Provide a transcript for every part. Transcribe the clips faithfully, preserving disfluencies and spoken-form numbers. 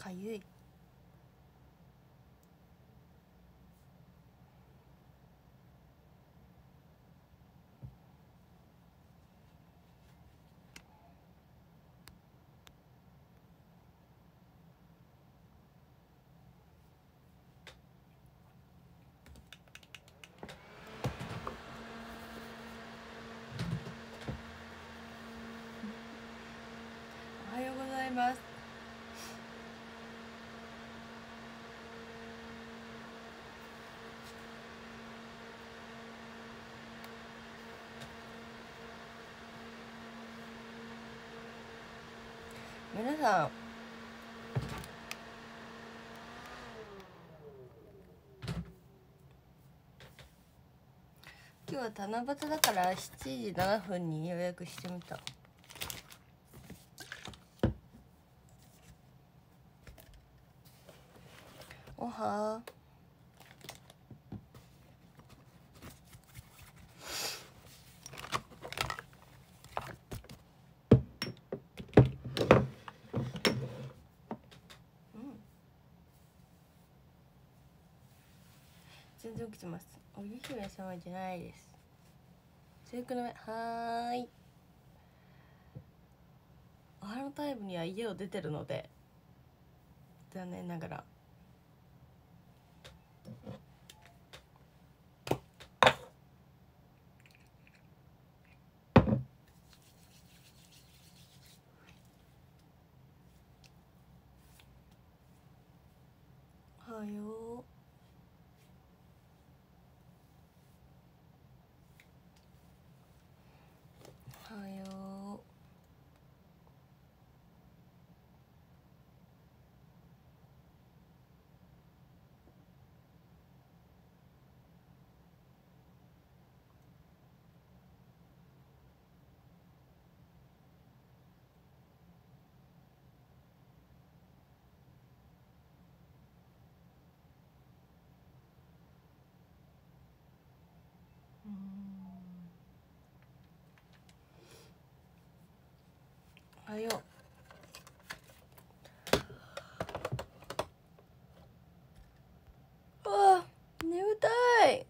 かゆい。おはようございます。皆さん今日は七夕だからしちじななふんに予約してみた。おはー。全然起きてます。おゆ姫様じゃないです。制服の目はーい。お花のタイムには家を出てるので残念ながら。おはよう。おはよう。おはよう。あー眠たい。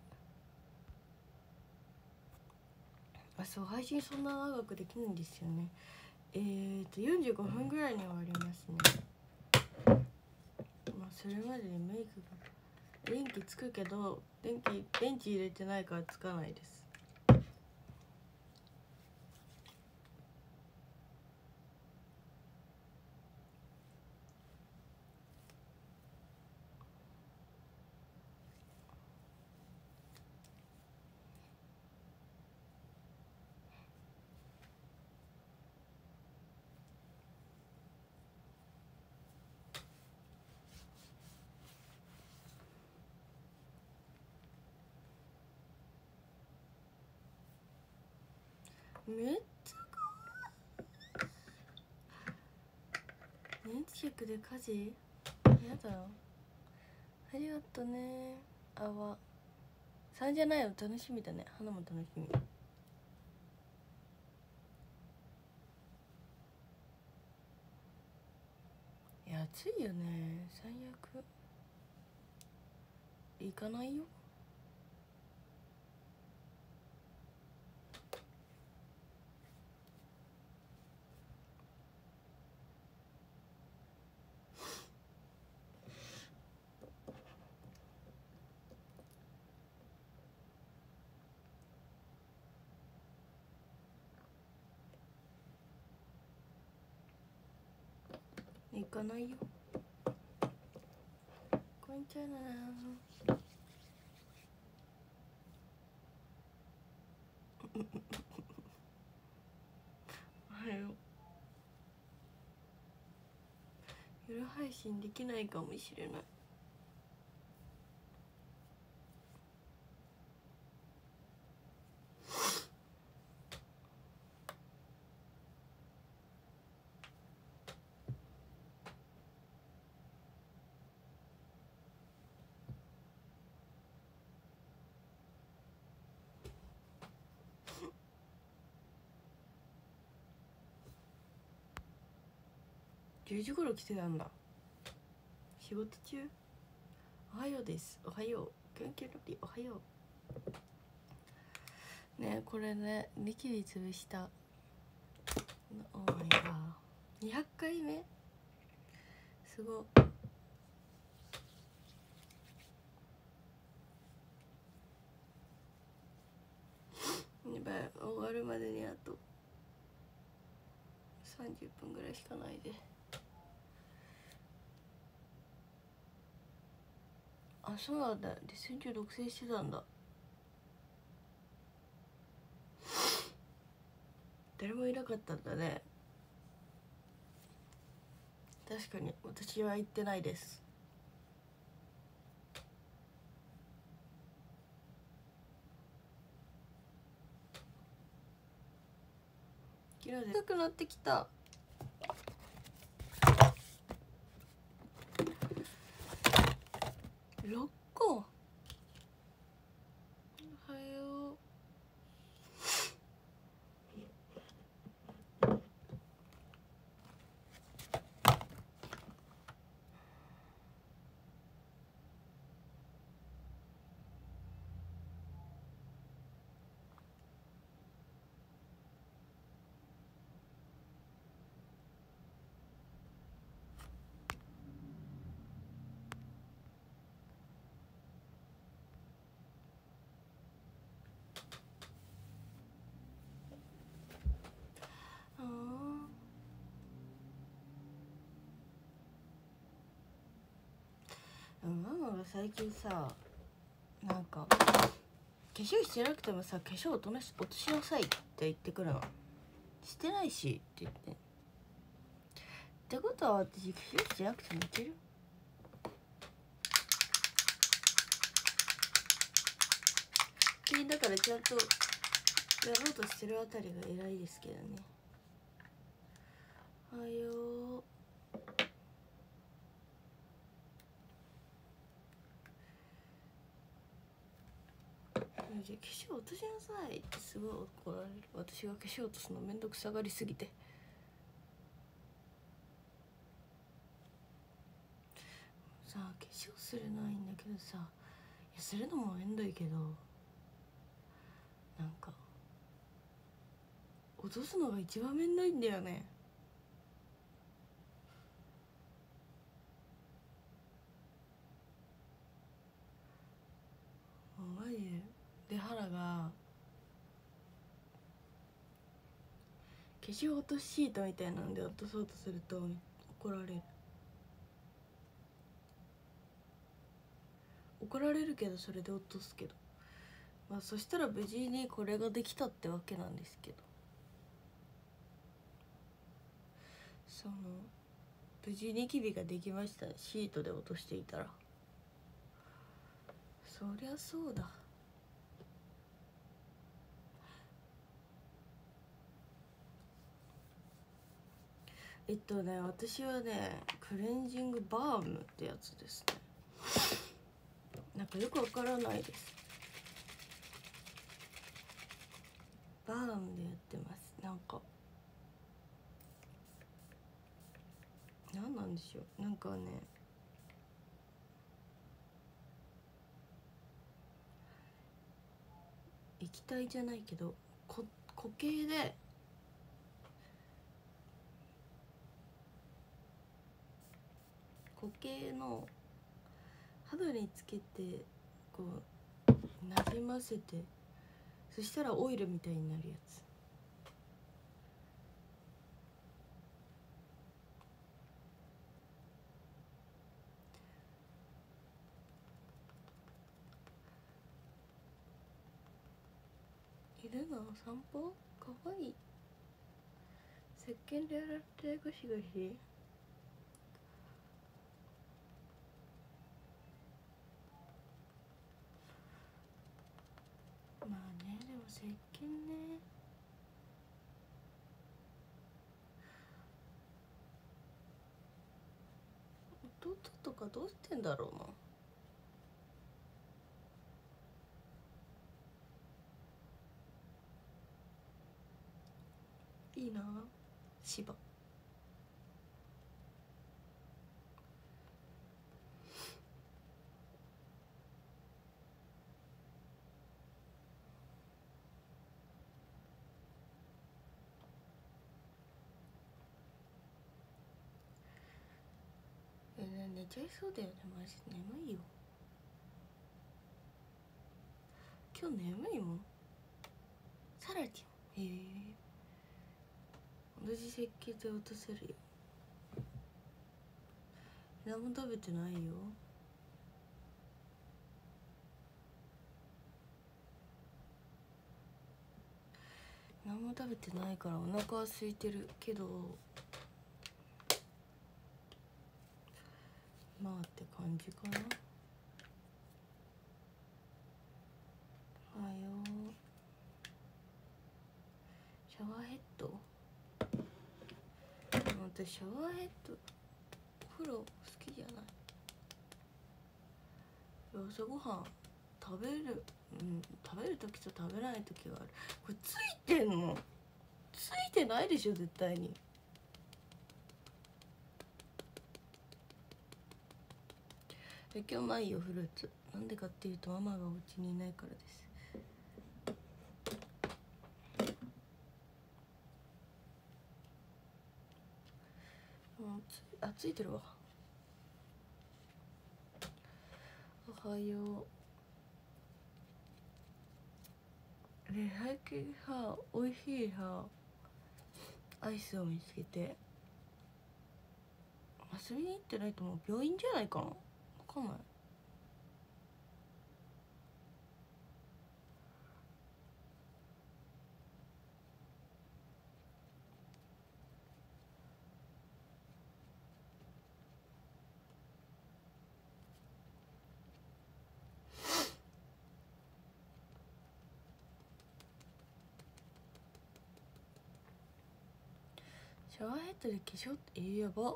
あ、そう、配信そんな長くできるんですよね。えーとよんじゅうごふんぐらいに終わりますね。まあそれまでにメイクが電気つくけど電気電池入れてないからつかないです。めっちゃか年着で家事やだ。ありがとね。あわさんじゃないの楽しみだね。花も楽しみ。いや暑いよね。最悪行かないよ。行かないよ。こんにちはな。おはよう。夜配信できないかもしれない。じゅうじ頃来てたんだ。 仕事中。おはようです。おはよう。キュンキュンラピおはよう。ね、これね、ニキビ潰した。オーマイガー。にひゃっかいめ。すごい。やばい、終わるまでにあとさんじゅっぷんぐらいしかないで。あ、そうなんだ。レッスン中独占してたんだ。誰もいなかったんだね。確かに私は行ってないです。昨日で高くなってきた。ろっこ。おはよう。ああ。ママが最近さ、なんか化粧してなくてもさ、化粧落とし落としなさいって言ってくるの。してないしって言って。ってことは私化粧してなくてもいける？だからちゃんとやろうとしてるあたりが偉いですけどね。おはよう。じゃあ化粧落としなさいってすごい怒られる。私が化粧落とすのめんどくさがりすぎて。さあ化粧するのはいいんだけどさ、いやするのもめんどいけど、なんか落とすのが一番めんどいんだよね。マジで。で原が化粧落としシートみたいなんで落とそうとすると怒られる。怒られるけどそれで落とすけど、まあそしたら無事にこれができたってわけなんですけど、その無事ニキビができました。シートで落としていたら。そりゃそうだ。えっとね、私はねクレンジングバームってやつですね。なんかよくわからないです。バームでやってます。なんかなんなんでしょう、なんかね液体じゃないけどこ固形で固形の肌につけてこうなじませて、そしたらオイルみたいになるやつ。犬の散歩かわいい。石鹸で洗ってゴシゴシ。まあね、でも石鹸ね、弟とかどうしてんだろうな。いいな芝。 ちゃいそうだよね。マジ眠いよ今日。眠いもん。サラティン、へえ、同じ設計で落とせるよ。何も食べてないよ。何も食べてないからお腹は空いてるけど、まあって感じかな。おはよう。シャワーヘッド、私シャワーヘッドお風呂好きじゃない。朝ごはん食べる、うん、食べる時と食べない時がある。これついてんの？ついてないでしょ絶対に。え今日ないよフルーツ。なんでかっていうとママがお家にいないからです。うんつあついてるわ。おはよう。ね最近さ美味しいさアイスを見つけて、遊びに行ってないと思う。病院じゃないかな、分かんない。シャワーヘッドで化粧ってえー、やば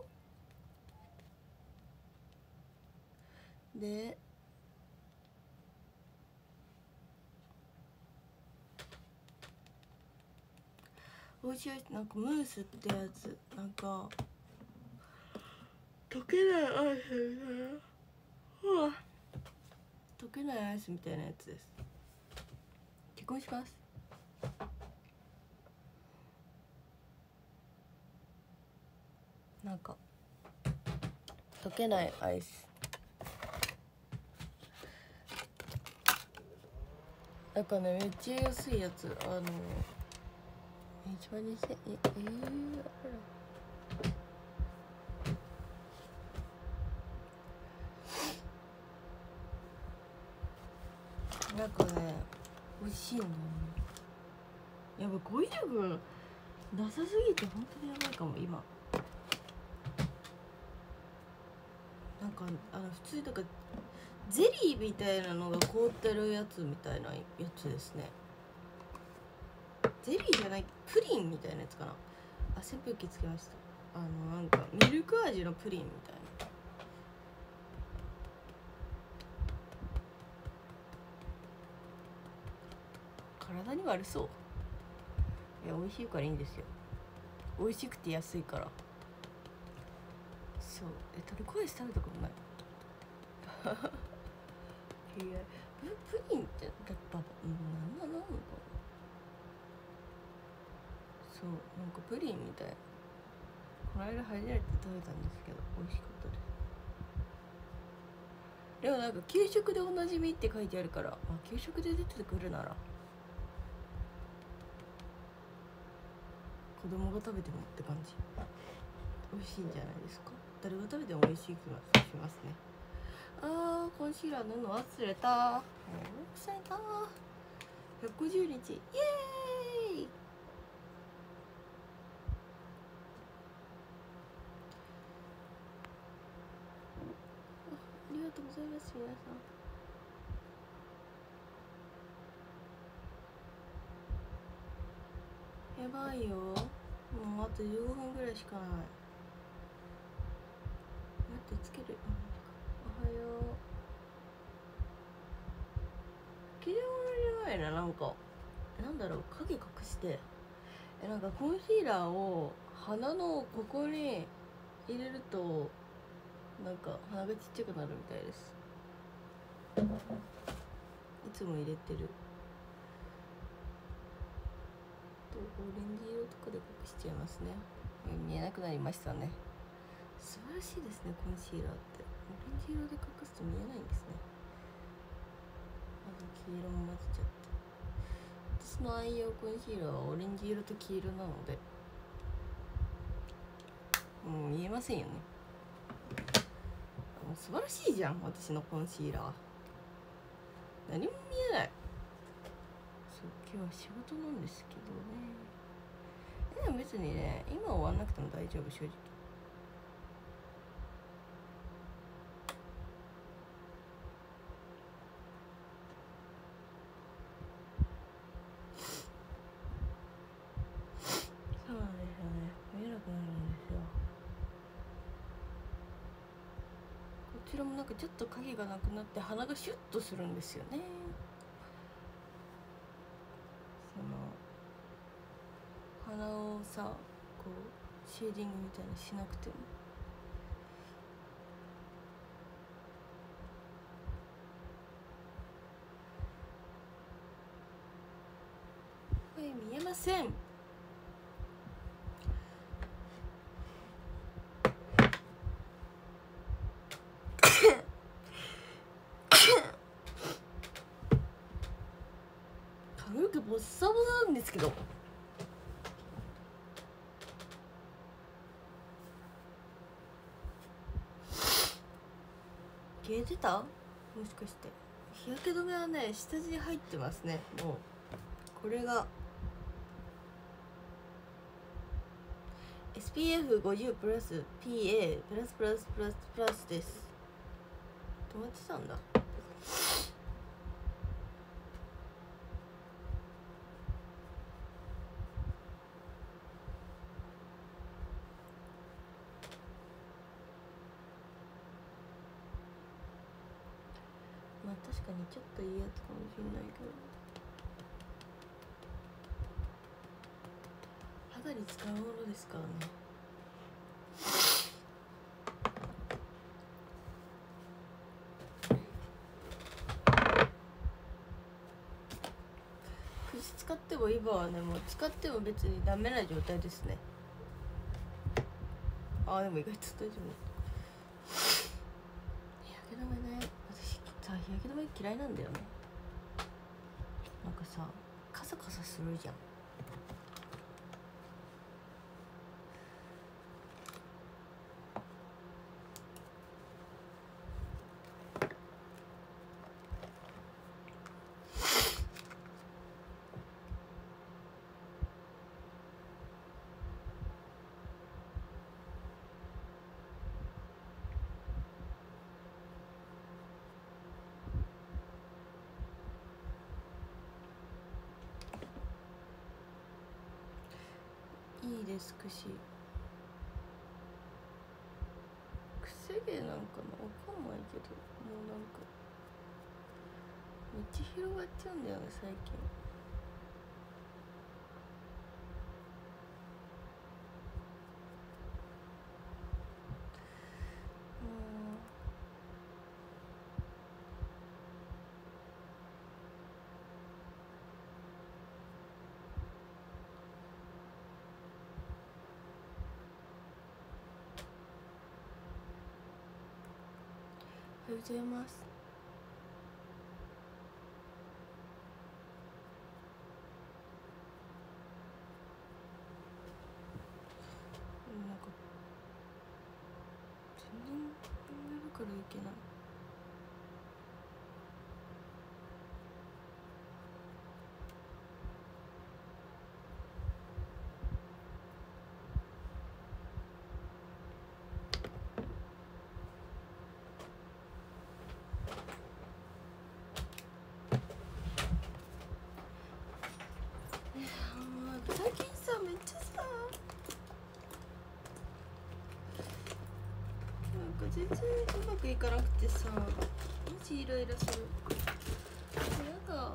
でおいしい。なんかムースってやつ、なんか溶けないアイスみたいな、うわ溶けないアイスみたいなやつです。結婚します。なんか溶けないアイス、なんかねめっちゃ安いやつ、あの一番にせんええー、あらなんかね美味しいんだよね。やっぱ語彙力なさすぎて本当にやばいかも今。なんかあの普通なんかゼリーみたいなのが凍ってるやつみたいなやつですね。ゼリーじゃない、プリンみたいなやつかな。あ、扇風機つけました。あのなんかミルク味のプリンみたいな。体に悪そう。いや美味しいからいいんですよ。美味しくて安いから。そう、えトルコアイス食べたことない。いやププリンってやっぱうんなんなのかな。そうなんかプリンみたいな。この間初めて食べたんですけど美味しかったです。でもなんか給食でおなじみって書いてあるから、まあ、給食で出てくるなら子供が食べてもって感じ。美味しいんじゃないですか。誰が食べても美味しい気がしますね。あーコンシーラー塗るの忘れた。忘れた。ひゃくごじゅうにちイエーイ。ありがとうございます皆さん。やばいよ、もうあとじゅうごふんぐらいしかない。待ってつける。おはよう。切り物じゃないな。なんかなんだろう、影隠してえなんかコンシーラーを鼻のここに入れるとなんか鼻がちっちゃくなるみたいです。いつも入れてるとオレンジ色とかで隠しちゃいますね。見えなくなりましたね。素晴らしいですねコンシーラーって。 レンジ色で隠すと見えないんですね。まず黄色も混ぜちゃって、私の愛用コンシーラーはオレンジ色と黄色なのでもう見えませんよね。もう素晴らしいじゃん、私のコンシーラー。何も見えない。そう、今日は仕事なんですけどね。でも別にね、今終わんなくても大丈夫、正直。そうなんですよね、見えなくなるんですよ。こちらもなんかちょっと影がなくなって鼻がシュッとするんですよね。その鼻をさ、こうシェーディングみたいにしなくても。はい、見えません。髪の毛ボッサボサなんですけど。消えてた？もしかして日焼け止めはね、下地に入ってますね。もうこれが エスピーエフごじゅう プラス ピーエー プラスプラスプラスプラスです。どうやってたんだ。まあ確かにちょっといいやつかもしれないけど、肌に使うものですからね。口使っても今はね、もう使っても別にダメな状態ですね。あーでも意外と大丈夫。日焼け止めね、私さ、日焼け止め嫌いなんだよね。なんかさ、カサカサするじゃん。いいですくし。癖毛なんかな、わかんないけど、もうなんかめっちゃ広がっちゃうんだよね最近。おはようございます。なんか全然やるからいけない。最近さ、めっちゃさ、なんか全然うまくいかなくてさ、マジイライラする。やだ。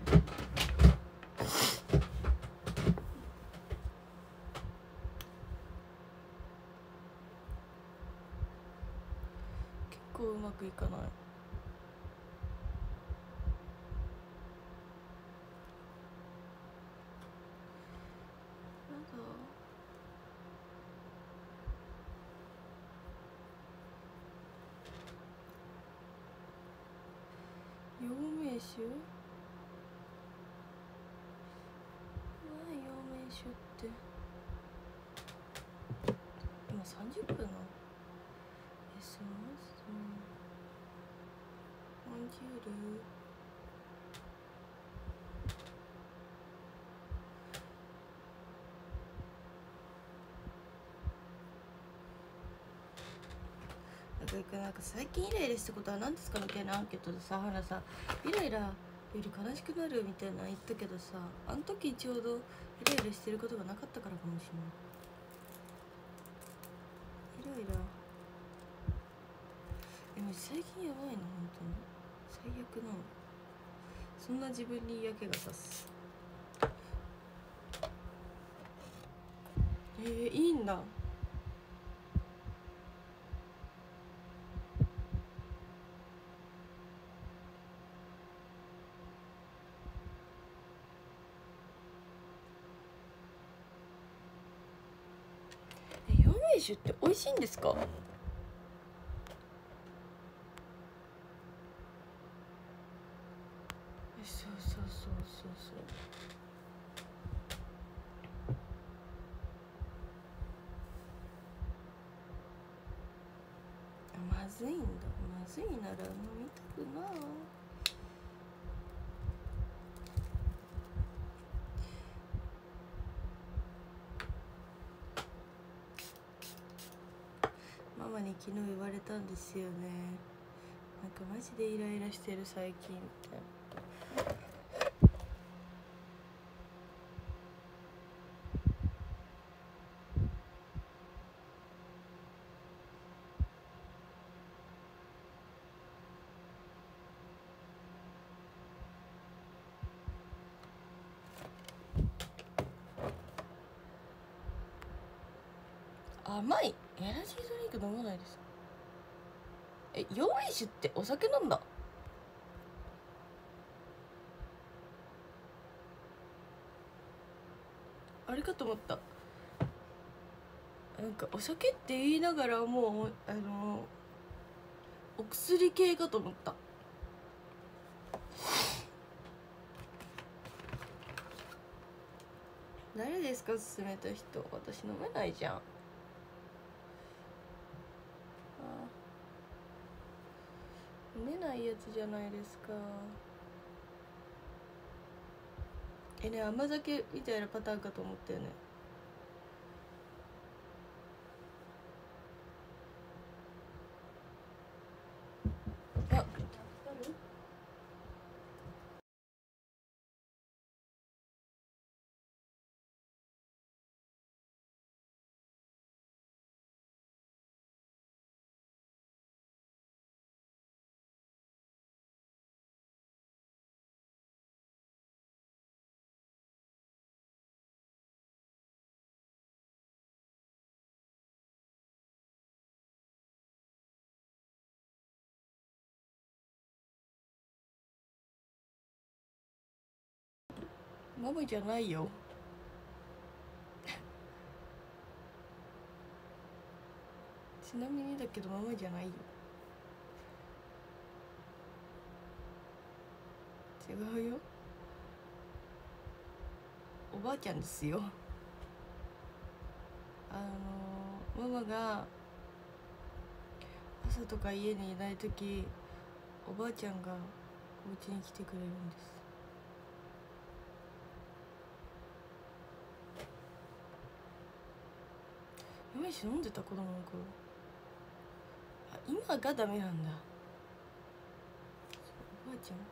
結構うまくいかない。 名酒陽明酒って今さんじゅっぷんなの。え、すみません。ボンジュール。なんか最近イライラしたことは何ですかみたいなアンケートでさ、花さイライラより悲しくなるみたいな言ったけどさ、あの時ちょうどイライラしてることがなかったからかもしれない。イライラえ、もう最近やばいな、本当に最悪なの。そんな自分に嫌気がさす。えー、いいんだ。え、陽明酒って美味しいんですか？え、そうそうそうそうそう。まずいんだ。まずいなら飲みたくな。ママに昨日言われたんですよね。なんかマジでイライラしてる最近みたいな。甘いエナジードリンク飲まないです。え、陽明酒ってお酒なんだ。あれかと思った。なんかお酒って言いながらもうあのお薬系かと思った。誰ですか勧めた人。私飲めないじゃん。あ飲めないやつじゃないですか。えね、甘酒みたいなパターンかと思ったよね。あ、ママじゃないよ。ちなみにだけどママじゃないよ。違うよ。おばあちゃんですよ。あのママが朝とか家にいない時、おばあちゃんがお家に来てくれるんです。陽明酒飲んでた子供の頃。あ、今がダメなんだ。おばあちゃん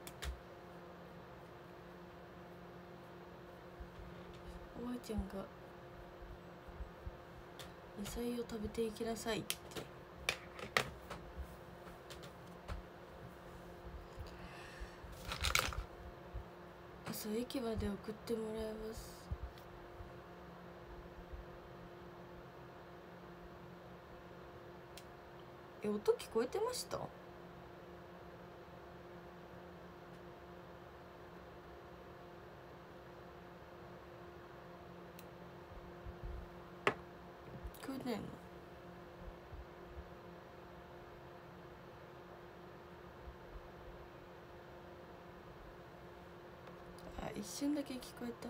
おばあちゃんが野菜を食べていきなさいって。朝駅まで送ってもらいます。え、音聞こえてました？聞こえないの？ 一瞬だけ聞こえた。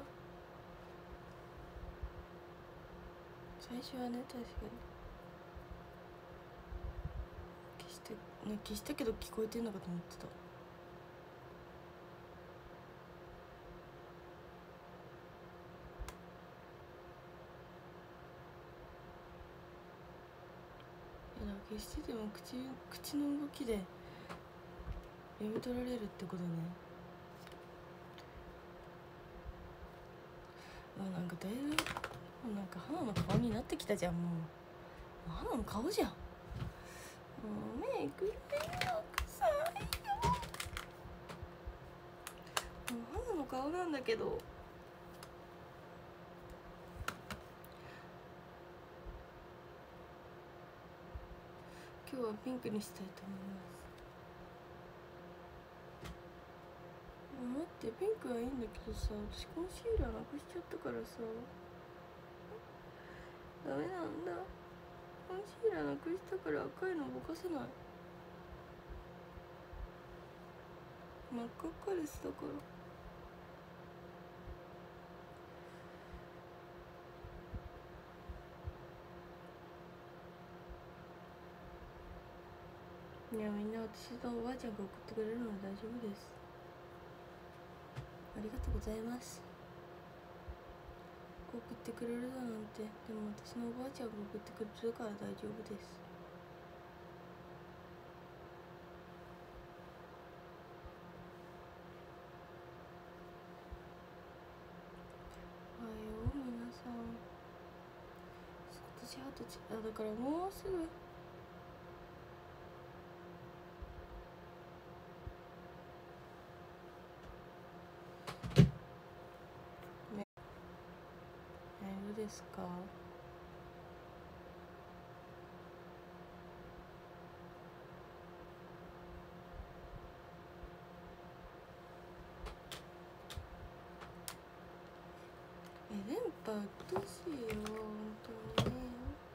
最初はね、確かに消した、ね、消したけど聞こえてんのかと思ってた。いや、消してても口口の動きで読み取られるってことね。あ、なんかだいぶなんか花の顔になってきたじゃん。もう花の顔じゃん。もうメイクめんどくさいよ。もう花の顔なんだけど。今日はピンクにしたいと思います。待って、ピンクはいいんだけどさ、私コンシーラーなくしちゃったからさ、ダメなんだ。コンシーラーなくしたから赤いのぼかせない。真っ赤っかです。だからいや、みんな私のおばあちゃんが送ってくれるので大丈夫です。ありがとうございます。送ってくれるだなんて。でも私のおばあちゃんが送ってくれるから大丈夫です。おはよう皆さん。今年二十歳、あ、だからもうすぐどうですか。え、連覇うっとうしいよ本当にね。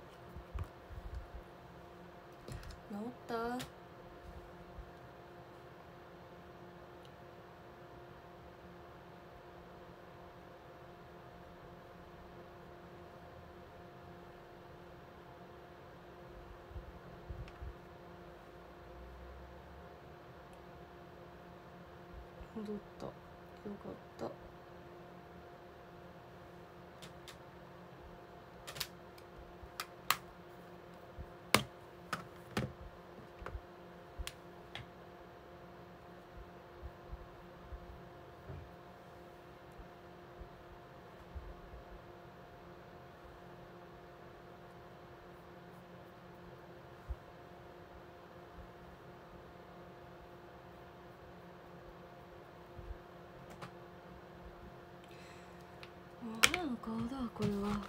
治った？戻った。よかった。花の顔だこれは。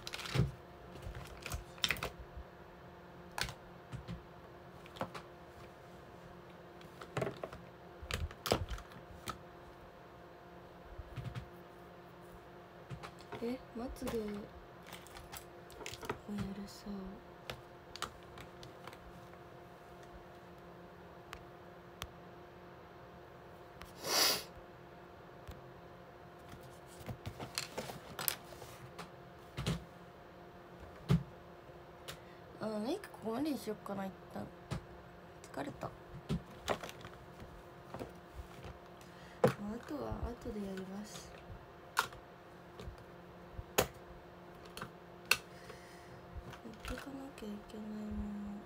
え、松でやるさ。あ、メイクここまでにしよっかな。一旦疲れた。あとは後でやります。持ってかなきゃいけないもの。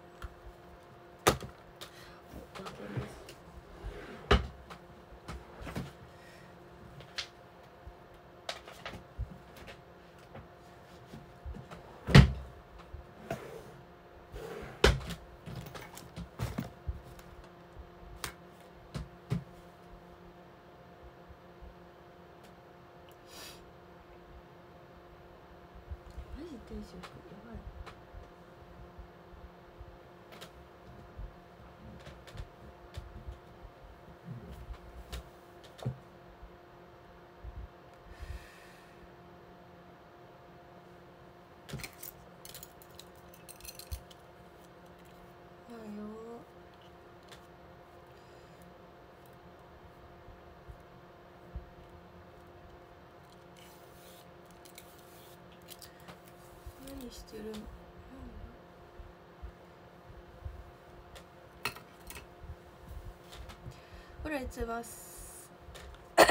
お、開けます。マジ定食やばい。おはよう。 何してるの？ほら、いつますで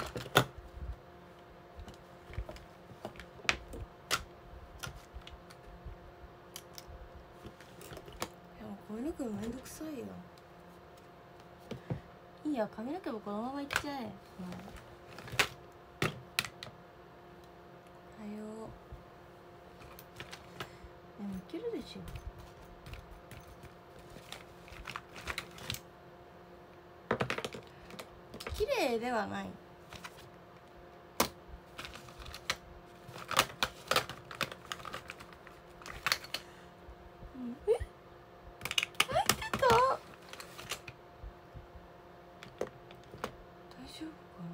もこういうのくんめんどくさいよ。いいや、髪の毛もこのままいっちゃえ。うん、はよう。でもいけるでしょ。綺麗ではない。うん、え、入ってた。大丈夫かな。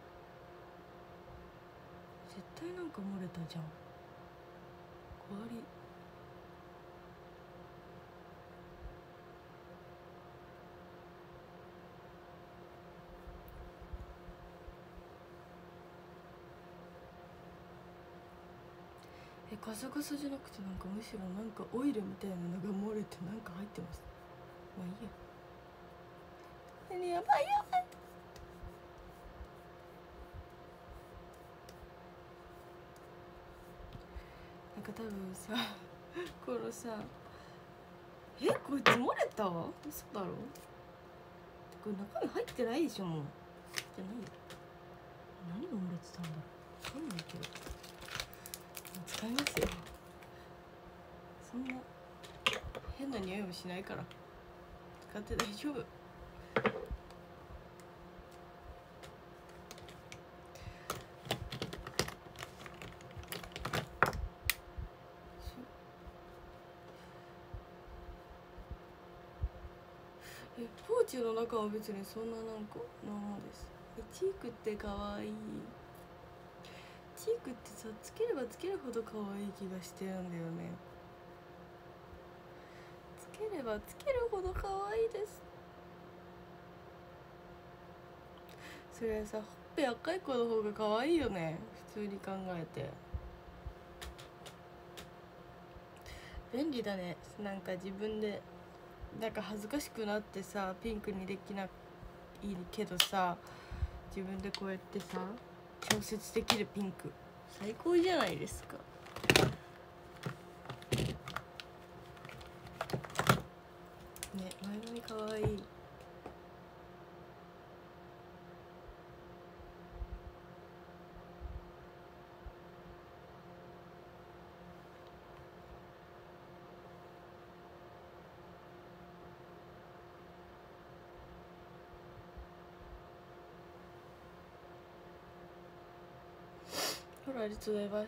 絶対なんか漏れたじゃん。終わり。え、カサカサじゃなくて、なんかむしろなんかオイルみたいなのが漏れてなんか入ってます。まあいいや。何、やばいやばい。なんか多分さこのさ、え、こいつ漏れた？嘘だろ。これ中身入ってないでしょ。もうじゃないよ。何が漏れてたんだろう。分かんないけど使いますよ。そんな変な匂いもしないから使って大丈夫。え、ポーチの中は別にそんななんかままです。え、チークってかわいい。チークってさ、つければつけるほど可愛い気がしてるんだよね。つければつけるほど可愛いです。それはさ、ほっぺ赤い子の方が可愛いよね、普通に考えて。便利だね。なんか自分でなんか恥ずかしくなってさ、ピンクにできないけどさ、自分でこうやってさ調節できるピンク、最高じゃないですか。ね、前髪かわいい。ほら、ありがとうございます。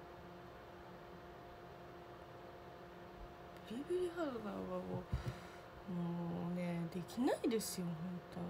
ビリビリ肌はもうもうね、できないですよ本当。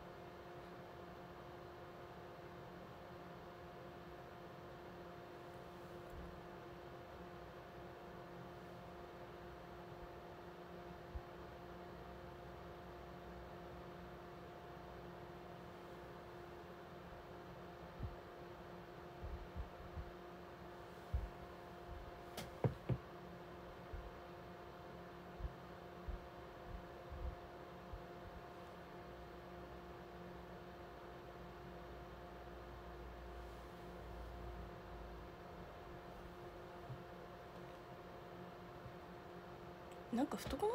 なんか太くなった。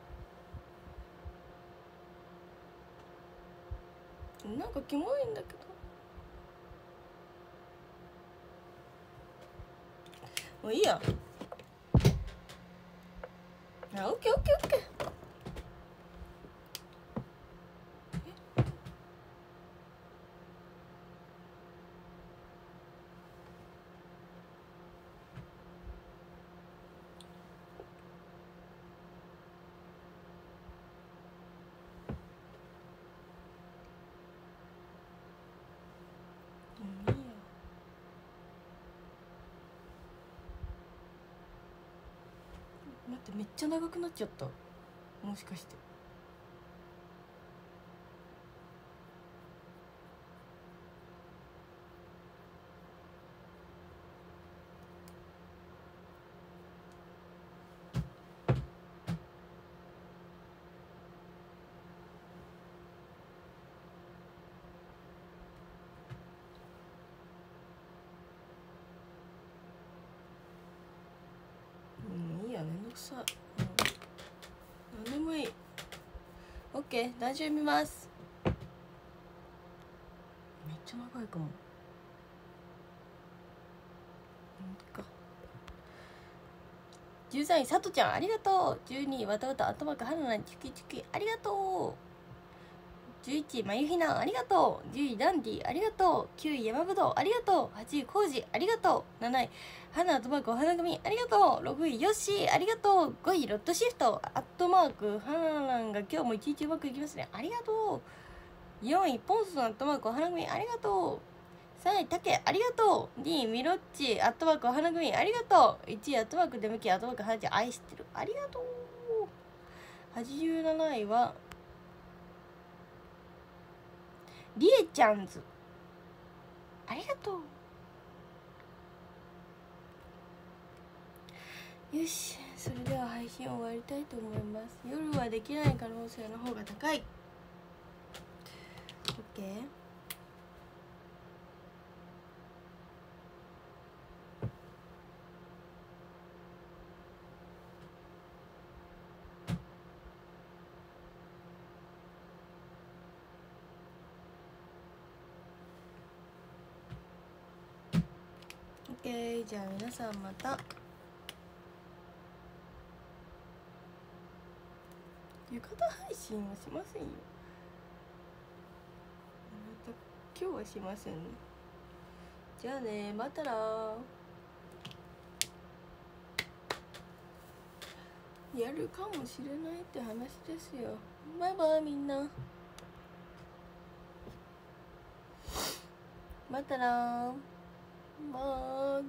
なんかキモいんだけど。 もういいや。あ、オッケーオッケーオッケー。待って、めっちゃ長くなっちゃった。もしかしてうん、いいや、めんどくさい。うん、なんでもいい。オッケー、来週見ます。めっちゃ長いかも。じゅうさんいさとちゃんありがとう。じゅうにいわたわた頭かはななチキチキありがとう。じゅういちいまゆひなありがとう。じゅういダンディありがとう。きゅうい山ぶどうありがとう。はちいコウジありがとう。なないはなとまくお花組ありがとう。ろくいヨッシーありがとう。ごいロットシフトアットマークはななんが今日も一日うまくいきますねありがとう。よんいポンスのアットマークお花組ありがとう。さんいたけありがとう。にいミロッチアットマークお花組ありがとう。いちいアットマークデムキアットマークはなちゃん愛してるありがとう。はちじゅうなないはりえちゃんずありがとう。よし、それでは配信終わりたいと思います。夜はできない可能性の方が高い。 OK。OK、じゃあ皆さんまた。浴衣配信はしませんよ。また今日はしません。じゃあね、またな。やるかもしれないって話ですよ。バイバイみんな。またな。バイ。